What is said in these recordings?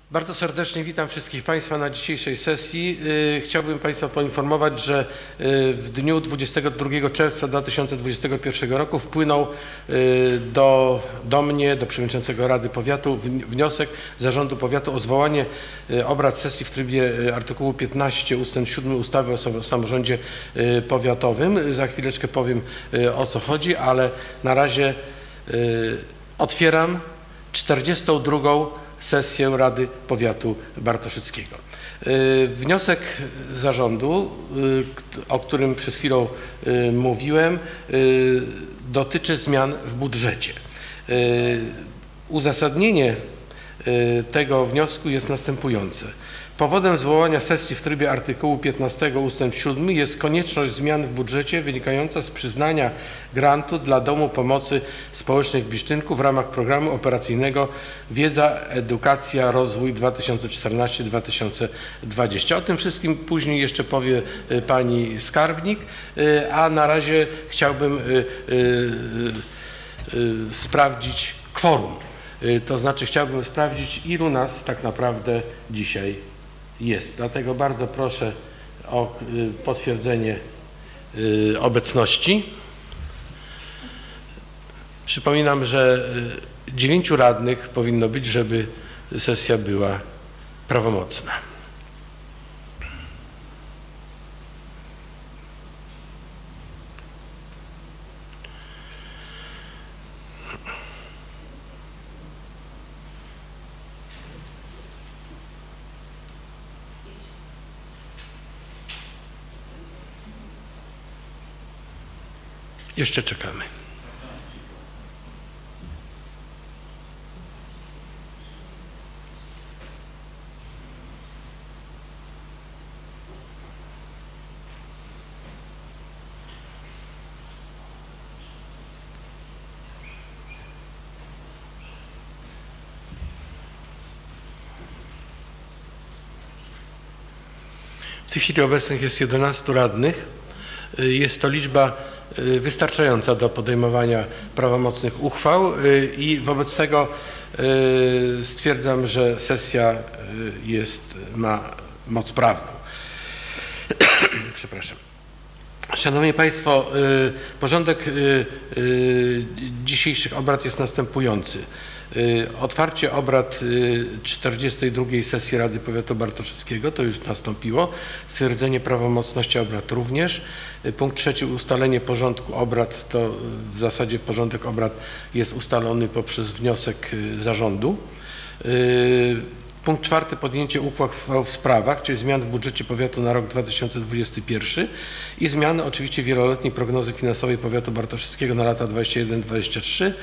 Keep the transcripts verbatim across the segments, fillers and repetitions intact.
Bardzo serdecznie witam wszystkich Państwa na dzisiejszej sesji. Chciałbym Państwa poinformować, że w dniu dwudziestego drugiego czerwca dwa tysiące dwudziestego pierwszego roku wpłynął do, do mnie, do Przewodniczącego Rady Powiatu, wniosek Zarządu Powiatu o zwołanie obrad sesji w trybie artykułu piętnaście ustęp siódmy ustawy o samorządzie powiatowym. Za chwileczkę powiem, o co chodzi, ale na razie otwieram czterdziestą drugą sesję Rady Powiatu Bartoszyckiego. Wniosek zarządu, o którym przed chwilą mówiłem, dotyczy zmian w budżecie. Uzasadnienie tego wniosku jest następujące. Powodem zwołania sesji w trybie artykułu piętnastego ustęp siódmy jest konieczność zmian w budżecie wynikająca z przyznania grantu dla Domu Pomocy Społecznej w Bisztynku w ramach programu operacyjnego Wiedza, Edukacja, Rozwój dwa tysiące czternaście do dwa tysiące dwudziestego. O tym wszystkim później jeszcze powie pani skarbnik, a na razie chciałbym sprawdzić kworum. To znaczy chciałbym sprawdzić, ilu nas tak naprawdę dzisiaj jest. Dlatego bardzo proszę o potwierdzenie obecności. Przypominam, że dziewięciu radnych powinno być, żeby sesja była prawomocna. Jeszcze czekamy. W tej chwili obecnych jest jedenastu radnych. Jest to liczba wystarczająca do podejmowania prawomocnych uchwał i wobec tego stwierdzam, że sesja jest, ma moc prawną. Przepraszam. Szanowni Państwo, porządek dzisiejszych obrad jest następujący. Otwarcie obrad czterdziestej drugiej sesji Rady Powiatu Bartoszyckiego, to już nastąpiło. Stwierdzenie prawomocności obrad również. Punkt trzeci, ustalenie porządku obrad, to w zasadzie porządek obrad jest ustalony poprzez wniosek zarządu. Punkt czwarty, podjęcie uchwał w sprawach, czyli zmian w budżecie powiatu na rok dwa tysiące dwudziesty pierwszy i zmiany oczywiście wieloletniej prognozy finansowej powiatu bartoszyckiego na lata dwudziesty pierwszy do dwudziestego trzeciego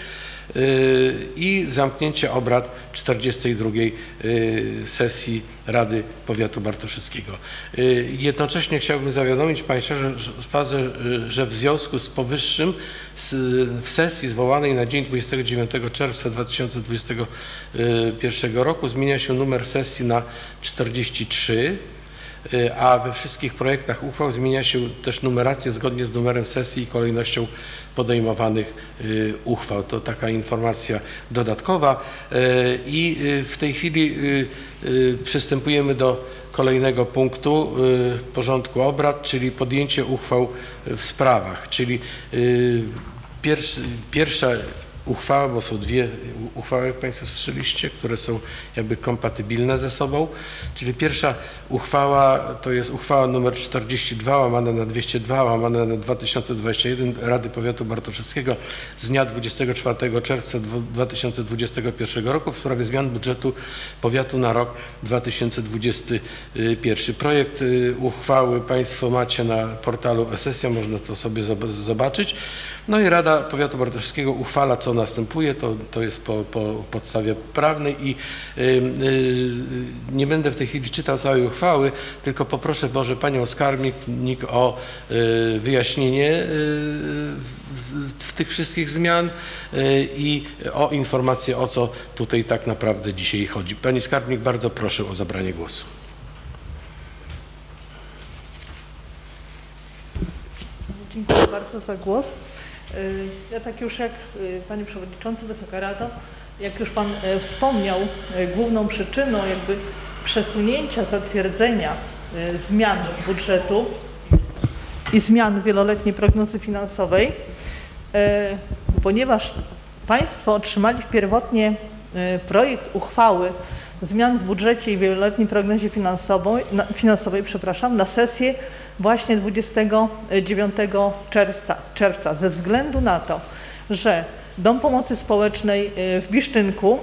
i zamknięcie obrad czterdziestej drugiej sesji Rady Powiatu Bartoszyckiego. Jednocześnie chciałbym zawiadomić Państwa, że, że w związku z powyższym w sesji zwołanej na dzień dwudziestego dziewiątego czerwca dwa tysiące dwudziestego pierwszego roku zmienia się numer sesji na czterdzieści trzy, a we wszystkich projektach uchwał zmienia się też numerację zgodnie z numerem sesji i kolejnością podejmowanych uchwał. To taka informacja dodatkowa i w tej chwili przystępujemy do kolejnego punktu porządku obrad, czyli podjęcie uchwał w sprawach, czyli pierwszy, pierwsza uchwała, bo są dwie uchwały, jak Państwo słyszeliście, które są jakby kompatybilne ze sobą. Czyli pierwsza uchwała to jest uchwała nr czterdzieści dwa łamane na dwieście dwa łamane na dwa tysiące dwudziesty jeden Rady Powiatu Bartoszyckiego z dnia dwudziestego czwartego czerwca dwa tysiące dwudziestego pierwszego roku w sprawie zmian budżetu powiatu na rok dwa tysiące dwudziesty pierwszy. Projekt uchwały Państwo macie na portalu e-sesja, można to sobie zobaczyć. No i Rada Powiatu Bartoszyckiego uchwala, co następuje, to, to jest po, po podstawie prawnej i y, y, nie będę w tej chwili czytał całej uchwały, tylko poproszę może Panią skarbnik o y, wyjaśnienie y, w, w tych wszystkich zmian y, i o informację, o co tutaj tak naprawdę dzisiaj chodzi. Pani skarbnik, bardzo proszę o zabranie głosu. Dziękuję bardzo za głos. Ja tak już jak Panie Przewodniczący, Wysoka Rado, Jak już Pan wspomniał, główną przyczyną jakby przesunięcia zatwierdzenia zmian budżetu i zmian wieloletniej prognozy finansowej, ponieważ Państwo otrzymali pierwotnie projekt uchwały zmian w budżecie i wieloletniej prognozie finansowej, finansowej przepraszam, na sesję właśnie dwudziestego dziewiątego czerwca, czerwca ze względu na to, że Dom Pomocy Społecznej w Bisztynku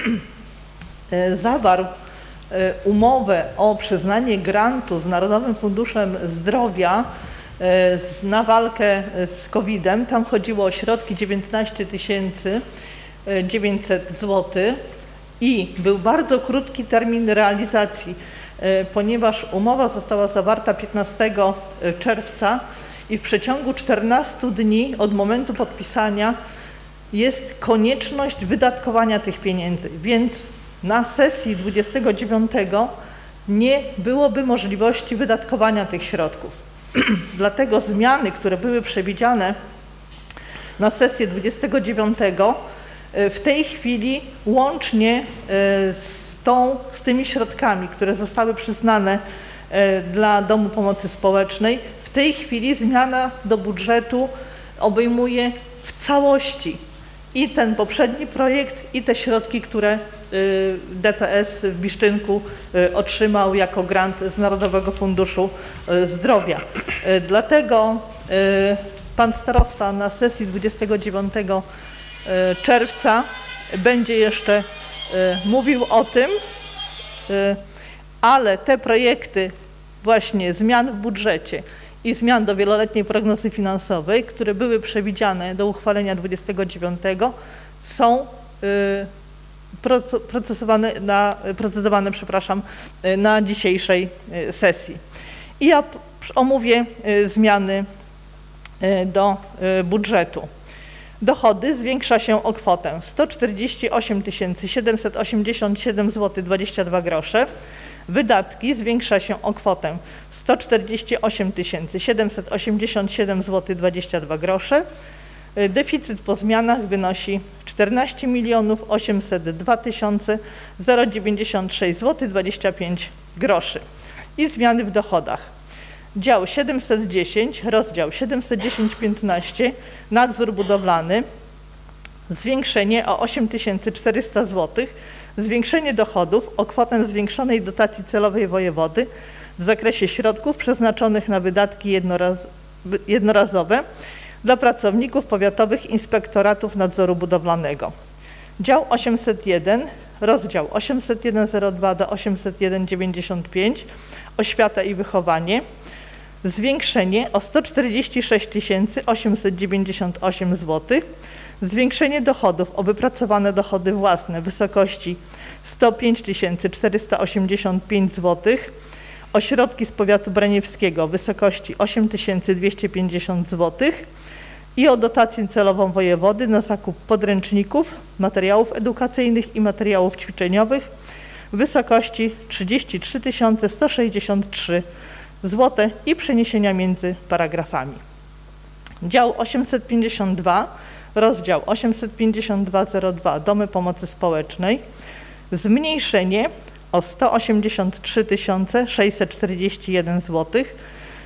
zawarł umowę o przyznanie grantu z Narodowym Funduszem Zdrowia na walkę z kowidem. Tam chodziło o środki dziewiętnaście tysięcy dziewięćset złotych i był bardzo krótki termin realizacji, ponieważ umowa została zawarta piętnastego czerwca i w przeciągu czternastu dni od momentu podpisania jest konieczność wydatkowania tych pieniędzy, więc na sesji dwudziestego dziewiątego nie byłoby możliwości wydatkowania tych środków. Dlatego zmiany, które były przewidziane na sesję dwudziestego dziewiątego w tej chwili łącznie z, tą, z tymi środkami, które zostały przyznane dla Domu Pomocy Społecznej, w tej chwili zmiana do budżetu obejmuje w całości i ten poprzedni projekt, i te środki, które D P S w Bisztynku otrzymał jako grant z Narodowego Funduszu Zdrowia. Dlatego pan starosta na sesji dwudziestego dziewiątego czerwca będzie jeszcze mówił o tym, ale te projekty właśnie zmian w budżecie i zmian do wieloletniej prognozy finansowej, które były przewidziane do uchwalenia dwudziestego dziewiątego są procesowane na, procedowane, przepraszam, na dzisiejszej sesji. I ja omówię zmiany do budżetu. Dochody zwiększa się o kwotę sto czterdzieści osiem tysięcy siedemset osiemdziesiąt siedem złotych dwadzieścia dwa grosze. Wydatki zwiększa się o kwotę sto czterdzieści osiem tysięcy siedemset osiemdziesiąt siedem złotych dwadzieścia dwa grosze. Deficyt po zmianach wynosi czternaście milionów osiemset dwa tysiące dziewięćdziesiąt sześć złotych dwadzieścia pięć groszy. I zmiany w dochodach. Dział siedemset dziesięć, rozdział siedemset dziesięć piętnaście, nadzór budowlany, zwiększenie o osiem tysięcy czterysta złotych, zwiększenie dochodów o kwotę zwiększonej dotacji celowej wojewody w zakresie środków przeznaczonych na wydatki jednoraz, jednorazowe dla pracowników powiatowych inspektoratów nadzoru budowlanego. Dział osiemset jeden, rozdział osiemset jeden zero dwa do osiemset jeden dziewięćdziesiąt pięć, oświata i wychowanie, zwiększenie o sto czterdzieści sześć tysięcy osiemset dziewięćdziesiąt osiem złotych, zwiększenie dochodów o wypracowane dochody własne w wysokości sto pięć tysięcy czterysta osiemdziesiąt pięć złotych, o środki z powiatu braniewskiego w wysokości osiem tysięcy dwieście pięćdziesiąt złotych i o dotację celową wojewody na zakup podręczników, materiałów edukacyjnych i materiałów ćwiczeniowych w wysokości trzydzieści trzy tysiące sto sześćdziesiąt trzy złotych i przeniesienia między paragrafami. Dział osiemset pięćdziesiąt dwa, rozdział osiemset pięćdziesiąt dwa zero dwa Domy Pomocy Społecznej, zmniejszenie o sto osiemdziesiąt trzy tysiące sześćset czterdzieści jeden złotych.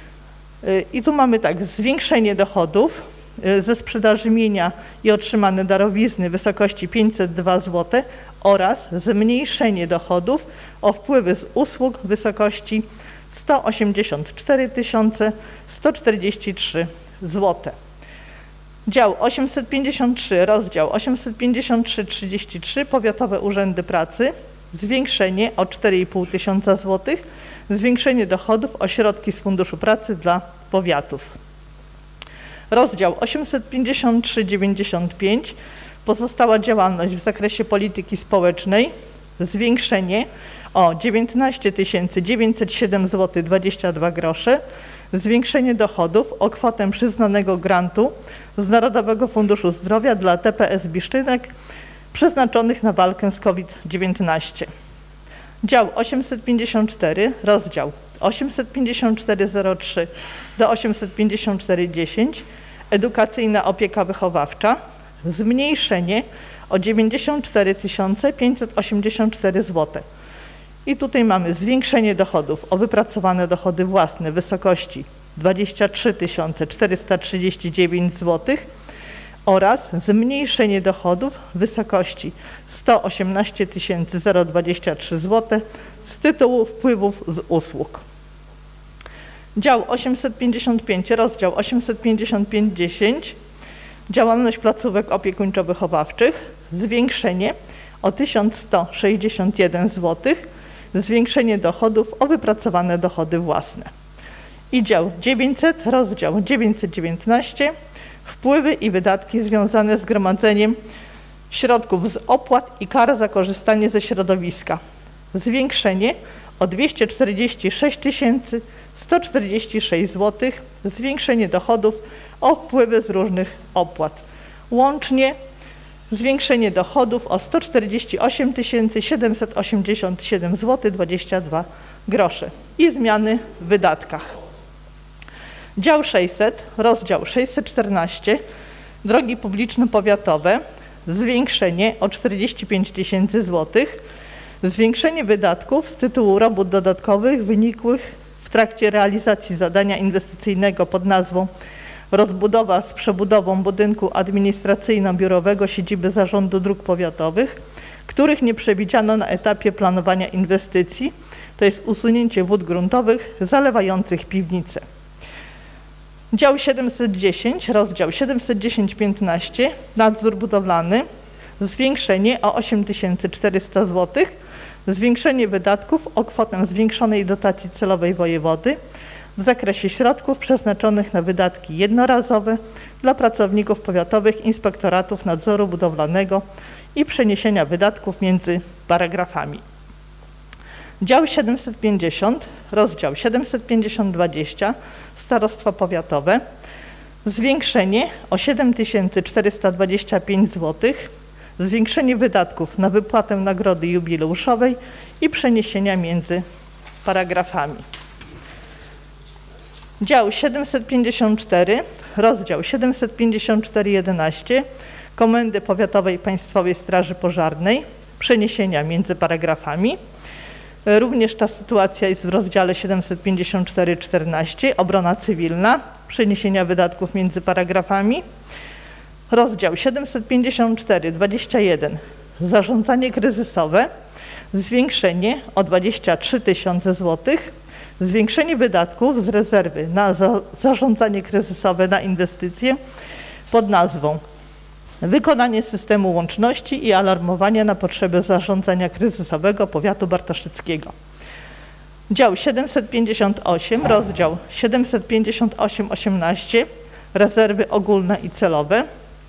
I tu mamy tak, zwiększenie dochodów ze sprzedaży mienia i otrzymane darowizny w wysokości pięćset dwa złote oraz zmniejszenie dochodów o wpływy z usług w wysokości sto osiemdziesiąt cztery tysiące sto czterdzieści trzy złote. Dział osiemset pięćdziesiąt trzy, rozdział osiemset pięćdziesiąt trzy trzydzieści trzy Powiatowe Urzędy Pracy, zwiększenie o cztery i pół tysiąca złotych, zwiększenie dochodów o środki z Funduszu Pracy dla powiatów. Rozdział osiemset pięćdziesiąt trzy dziewięćdziesiąt pięć Pozostała działalność w zakresie polityki społecznej, zwiększenie o dziewiętnaście tysięcy dziewięćset siedem złotych dwadzieścia dwa grosze, zwiększenie dochodów o kwotę przyznanego grantu z Narodowego Funduszu Zdrowia dla T P S Bisztynek przeznaczonych na walkę z COVID dziewiętnaście. Dział osiemset pięćdziesiąt cztery, rozdział osiemset pięćdziesiąt cztery zero trzy do osiemset pięćdziesiąt cztery dziesięć, edukacyjna opieka wychowawcza, zmniejszenie o dziewięćdziesiąt cztery tysiące pięćset osiemdziesiąt cztery złote. I tutaj mamy zwiększenie dochodów o wypracowane dochody własne w wysokości dwadzieścia trzy tysiące czterysta trzydzieści dziewięć złotych oraz zmniejszenie dochodów w wysokości sto osiemnaście tysięcy dwadzieścia trzy złote z tytułu wpływów z usług. Dział osiemset pięćdziesiąt pięć, rozdział osiemset pięćdziesiąt pięć dziesięć, działalność placówek opiekuńczo-wychowawczych, zwiększenie o tysiąc sto sześćdziesiąt jeden złotych, zwiększenie dochodów o wypracowane dochody własne. I dział dziewięćset, rozdział dziewięćset dziewiętnaście, wpływy i wydatki związane z gromadzeniem środków z opłat i kar za korzystanie ze środowiska. Zwiększenie o dwieście czterdzieści sześć tysięcy sto czterdzieści sześć złotych, zwiększenie dochodów o wpływy z różnych opłat. Łącznie zwiększenie dochodów o sto czterdzieści osiem tysięcy siedemset osiemdziesiąt siedem złotych dwadzieścia dwa grosze i zmiany w wydatkach. Dział sześćset, rozdział sześćset czternaście, drogi publiczne powiatowe, zwiększenie o czterdzieści pięć tysięcy złotych, zwiększenie wydatków z tytułu robót dodatkowych wynikłych w trakcie realizacji zadania inwestycyjnego pod nazwą rozbudowa z przebudową budynku administracyjno-biurowego siedziby Zarządu Dróg Powiatowych, których nie przewidziano na etapie planowania inwestycji, to jest usunięcie wód gruntowych zalewających piwnice. Dział siedemset dziesięć, rozdział siedemset dziesięć piętnaście, nadzór budowlany, zwiększenie o osiem tysięcy czterysta złotych, zwiększenie wydatków o kwotę zwiększonej dotacji celowej wojewody w zakresie środków przeznaczonych na wydatki jednorazowe dla pracowników powiatowych inspektoratów nadzoru budowlanego i przeniesienia wydatków między paragrafami. Dział siedemset pięćdziesiąt, rozdział siedemset pięćdziesiąt dwadzieścia, starostwa powiatowe, zwiększenie o siedem tysięcy czterysta dwadzieścia pięć złotych, zwiększenie wydatków na wypłatę nagrody jubileuszowej i przeniesienia między paragrafami. Dział siedemset pięćdziesiąt cztery, rozdział siedemset pięćdziesiąt cztery jedenaście, Komendy Powiatowej Państwowej Straży Pożarnej, przeniesienia między paragrafami. Również ta sytuacja jest w rozdziale siedemset pięćdziesiąt cztery czternaście, obrona cywilna, przeniesienia wydatków między paragrafami. Rozdział siedemset pięćdziesiąt cztery dwadzieścia jeden, zarządzanie kryzysowe, zwiększenie o dwadzieścia trzy tysiące złotych, zwiększenie wydatków z rezerwy na za zarządzanie kryzysowe na inwestycje pod nazwą wykonanie systemu łączności i alarmowania na potrzeby zarządzania kryzysowego powiatu bartoszyckiego. Dział siedemset pięćdziesiąt osiem, rozdział siedemset pięćdziesiąt osiem osiemnaście, rezerwy ogólne i celowe,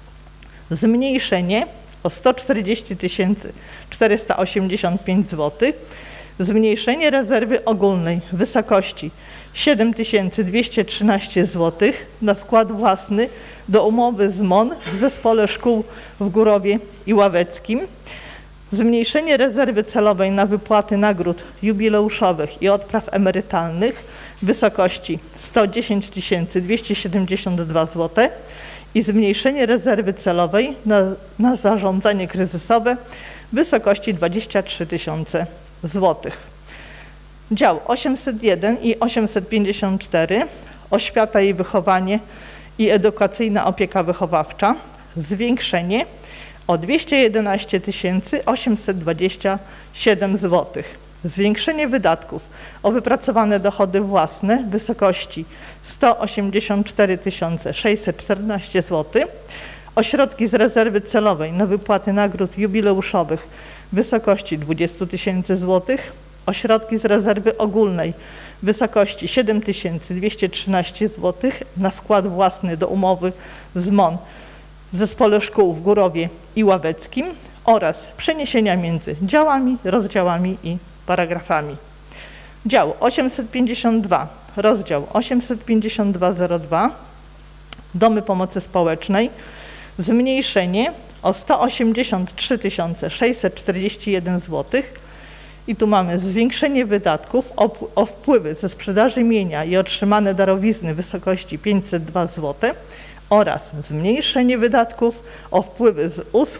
zmniejszenie o sto czterdzieści tysięcy czterysta osiemdziesiąt pięć złotych, zmniejszenie rezerwy ogólnej w wysokości siedem tysięcy dwieście trzynaście złotych na wkład własny do umowy z M O N w Zespole Szkół w Górowie i Ławeckim, zmniejszenie rezerwy celowej na wypłaty nagród jubileuszowych i odpraw emerytalnych w wysokości sto dziesięć tysięcy dwieście siedemdziesiąt dwa złote i zmniejszenie rezerwy celowej na, na zarządzanie kryzysowe w wysokości dwadzieścia trzy tysiące złotych. Dział osiemset jeden i osiemset pięćdziesiąt cztery, oświata i wychowanie i edukacyjna opieka wychowawcza, zwiększenie o dwieście jedenaście tysięcy osiemset dwadzieścia siedem złotych. Zwiększenie wydatków o wypracowane dochody własne w wysokości sto osiemdziesiąt cztery tysiące sześćset czternaście złotych, ośrodki z rezerwy celowej na wypłaty nagród jubileuszowych w wysokości dwadzieścia tysięcy złotych, ośrodki z rezerwy ogólnej w wysokości siedem tysięcy dwieście trzynaście złotych na wkład własny do umowy z M O N w Zespole Szkół w Górowie i Ławeckim oraz przeniesienia między działami, rozdziałami i paragrafami. Dział osiemset pięćdziesiąt dwa, rozdział osiemset pięćdziesiąt dwa zero dwa, Domy Pomocy Społecznej, zmniejszenie o sto osiemdziesiąt trzy tysiące sześćset czterdzieści jeden złotych i tu mamy zwiększenie wydatków o, o wpływy ze sprzedaży mienia i otrzymane darowizny w wysokości pięćset dwa złote oraz zmniejszenie wydatków o wpływy z usług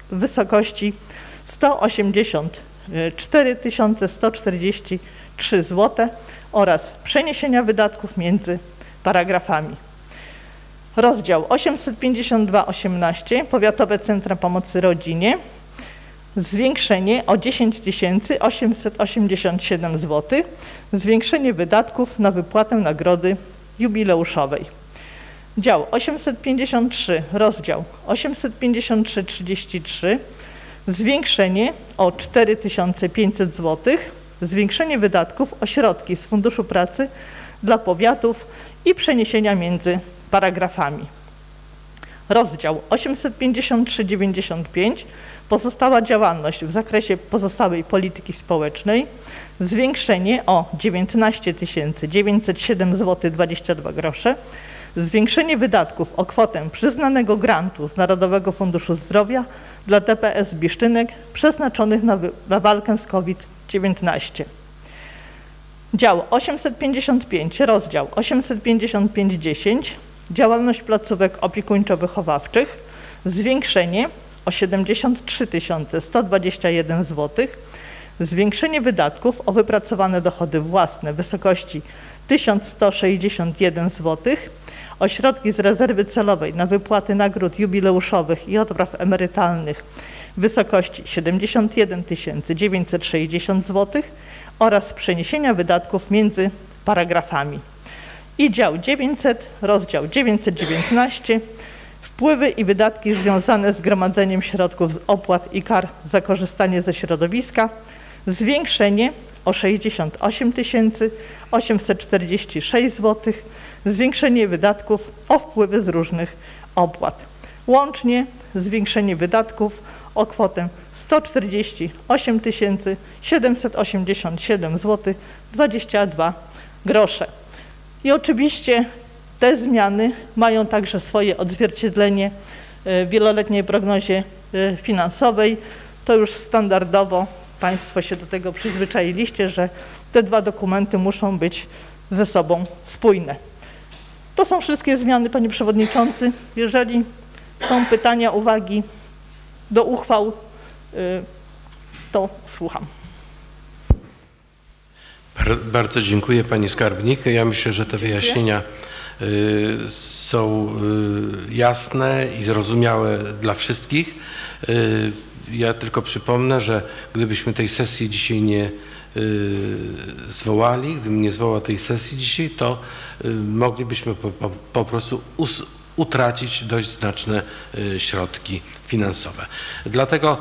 w wysokości sto osiemdziesiąt cztery tysiące sto czterdzieści trzy zł oraz przeniesienia wydatków między paragrafami. Rozdział osiemset pięćdziesiąt dwa osiemnaście Powiatowe Centra Pomocy Rodzinie. Zwiększenie o dziesięć tysięcy osiemset osiemdziesiąt siedem zł. Zwiększenie wydatków na wypłatę nagrody jubileuszowej. Dział osiemset pięćdziesiąt trzy, rozdział osiemset pięćdziesiąt trzy trzydzieści trzy. Zwiększenie o cztery tysiące pięćset zł. Zwiększenie wydatków o środki z Funduszu Pracy dla powiatów i przeniesienia między paragrafami. Rozdział osiemset pięćdziesiąt trzy dziewięćdziesiąt pięć Pozostała działalność w zakresie pozostałej polityki społecznej. Zwiększenie o dziewiętnaście tysięcy dziewięćset siedem zł dwadzieścia dwa grosze. Zwiększenie wydatków o kwotę przyznanego grantu z Narodowego Funduszu Zdrowia dla D P S Bisztynek przeznaczonych na, na walkę z COVID dziewiętnaście. Dział osiemset pięćdziesiąt pięć, rozdział osiemset pięćdziesiąt pięć dziesięć. Działalność placówek opiekuńczo-wychowawczych. Zwiększenie o siedemdziesiąt trzy tysiące sto dwadzieścia jeden zł. Zwiększenie wydatków o wypracowane dochody własne w wysokości tysiąc sto sześćdziesiąt jeden zł. O środki z rezerwy celowej na wypłaty nagród jubileuszowych i odpraw emerytalnych w wysokości siedemdziesiąt jeden tysięcy dziewięćset sześćdziesiąt zł oraz przeniesienia wydatków między paragrafami. I dział dziewięćset, rozdział dziewięćset dziewiętnaście. Wpływy i wydatki związane z gromadzeniem środków z opłat i kar za korzystanie ze środowiska. Zwiększenie o sześćdziesiąt osiem tysięcy osiemset czterdzieści sześć zł. Zwiększenie wydatków o wpływy z różnych opłat. Łącznie zwiększenie wydatków o kwotę sto czterdzieści osiem tysięcy siedemset osiemdziesiąt siedem zł dwadzieścia dwa grosze. I oczywiście te zmiany mają także swoje odzwierciedlenie w wieloletniej prognozie finansowej. To już standardowo Państwo się do tego przyzwyczailiście, że te dwa dokumenty muszą być ze sobą spójne. To są wszystkie zmiany, Panie Przewodniczący. Jeżeli są pytania, uwagi do uchwał, to słucham. Bardzo dziękuję Pani Skarbnik. Ja myślę, że te wyjaśnienia są jasne i zrozumiałe dla wszystkich. Ja tylko przypomnę, że gdybyśmy tej sesji dzisiaj nie zwołali, gdybym nie zwołał tej sesji dzisiaj, to moglibyśmy po, po, po prostu us, utracić dość znaczne środki finansowe. Dlatego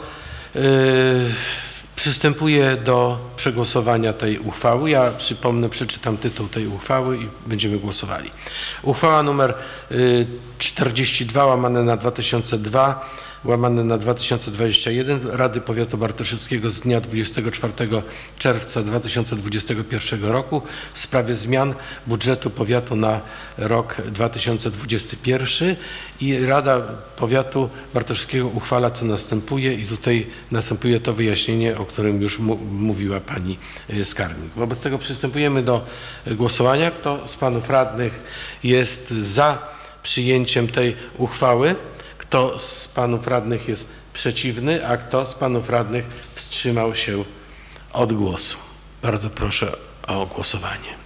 przystępuję do przegłosowania tej uchwały. Ja przypomnę, przeczytam tytuł tej uchwały i będziemy głosowali. Uchwała numer czterdzieści dwa łamane na dwa tysiące dwa łamane na dwa tysiące dwadzieścia jeden Rady Powiatu Bartoszyckiego z dnia dwudziestego czwartego czerwca dwa tysiące dwudziestego pierwszego roku w sprawie zmian budżetu powiatu na rok dwa tysiące dwudziesty pierwszy i Rada Powiatu Bartoszyckiego uchwala, co następuje, i tutaj następuje to wyjaśnienie, o którym już mówiła Pani Skarbnik. Wobec tego przystępujemy do głosowania. Kto z Panów Radnych jest za przyjęciem tej uchwały? Kto z Panów Radnych jest przeciwny, a kto z Panów Radnych wstrzymał się od głosu? Bardzo proszę o głosowanie.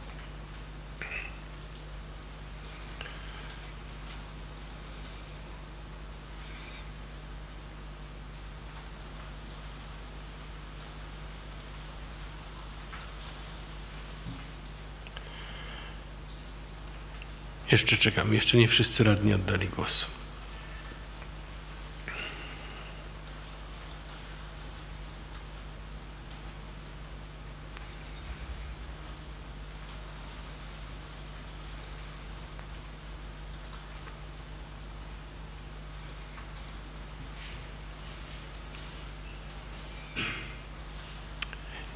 Jeszcze czekam, jeszcze nie wszyscy radni oddali głos.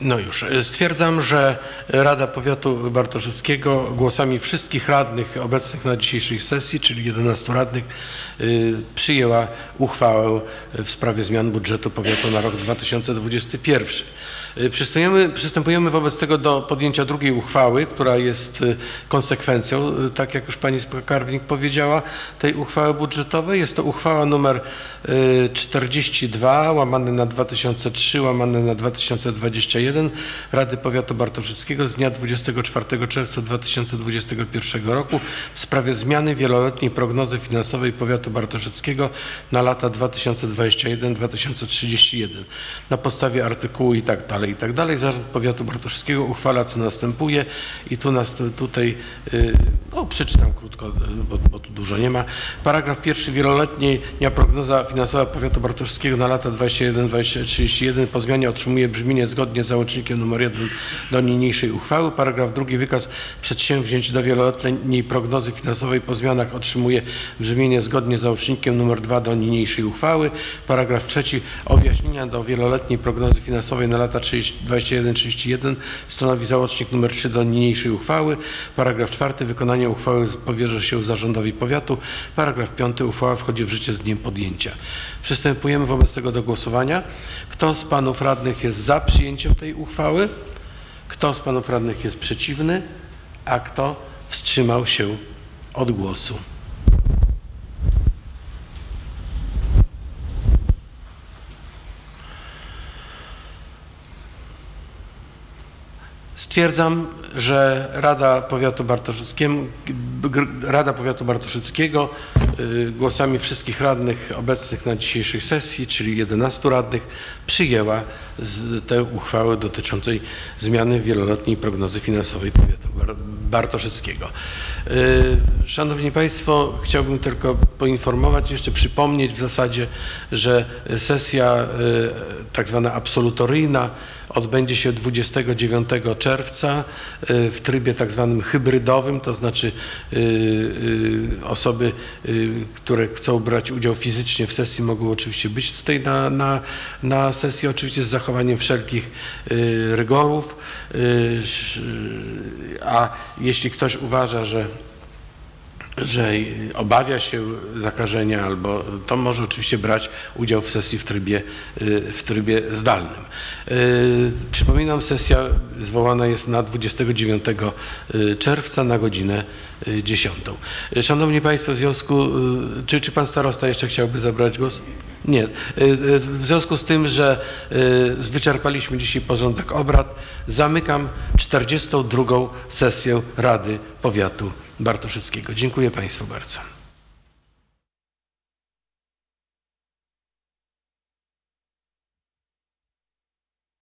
No już. Stwierdzam, że Rada Powiatu Bartoszewskiego głosami wszystkich radnych obecnych na dzisiejszej sesji, czyli jedenastu radnych, przyjęła uchwałę w sprawie zmian budżetu powiatu na rok dwa tysiące dwudziesty pierwszy. Przystępujemy, przystępujemy wobec tego do podjęcia drugiej uchwały, która jest konsekwencją, tak jak już pani skarbnik powiedziała, tej uchwały budżetowej. Jest to uchwała numer czterdzieści dwa łamane na dwa tysiące trzy łamane na dwa tysiące dwadzieścia jeden Rady Powiatu Bartoszewskiego z dnia dwudziestego czwartego czerwca dwa tysiące dwudziestego pierwszego roku w sprawie zmiany wieloletniej prognozy finansowej Powiatu Bartoszewskiego na lata dwa tysiące dwudziesty pierwszy do dwa tysiące trzydziestego pierwszego. Na podstawie artykułu i tak dalej, i tak dalej. Zarząd Powiatu Bartoszewskiego uchwala, co następuje i tu nas tutaj, no przeczytam krótko, bo, bo tu dużo nie ma. Paragraf pierwszy. Wieloletnia prognoza finansowa Powiatu Bartoszewskiego na lata dwudziesty pierwszy do dwa tysiące trzydziestego pierwszego po zmianie otrzymuje brzmienie zgodnie z załącznikiem nr jeden do niniejszej uchwały. Paragraf drugi. Wykaz przedsięwzięć do wieloletniej prognozy finansowej po zmianach otrzymuje brzmienie zgodnie z załącznikiem nr dwa do niniejszej uchwały. Paragraf trzeci. Objaśnienia do wieloletniej prognozy finansowej na lata dwudziesty pierwszy do trzydziestego pierwszego stanowi załącznik nr trzy do niniejszej uchwały. Paragraf czwarty. Wykonanie uchwały powierza się zarządowi powiatu. Paragraf piąty. Uchwała wchodzi w życie z dniem podjęcia. Przystępujemy wobec tego do głosowania. Kto z panów radnych jest za przyjęciem tej uchwały? Kto z panów radnych jest przeciwny? A kto wstrzymał się od głosu? Stwierdzam, że Rada Powiatu Bartoszewskiego, Rada Powiatu Bartoszewskiego głosami wszystkich radnych obecnych na dzisiejszej sesji, czyli jedenastu radnych, przyjęła tę uchwałę dotyczącej zmiany wieloletniej prognozy finansowej Powiatu Bartoszewskiego. Szanowni Państwo, chciałbym tylko poinformować, jeszcze przypomnieć w zasadzie, że sesja tak zwana absolutoryjna odbędzie się dwudziestego dziewiątego czerwca w trybie tak zwanym hybrydowym, to znaczy osoby, które chcą brać udział fizycznie w sesji, mogą oczywiście być tutaj na, na, na sesji, oczywiście z zachowaniem wszelkich rygorów, a jeśli ktoś uważa, że że obawia się zakażenia, albo to może oczywiście brać udział w sesji w trybie, w trybie zdalnym. Przypominam, sesja zwołana jest na dwudziestego dziewiątego czerwca na godzinę dziesiątą. Szanowni Państwo, w związku, czy, czy Pan Starosta jeszcze chciałby zabrać głos? Nie. W związku z tym, że wyczerpaliśmy dzisiaj porządek obrad, zamykam czterdziestą drugą sesję Rady Powiatu Bartoszewskiego. Dziękuję Państwu bardzo.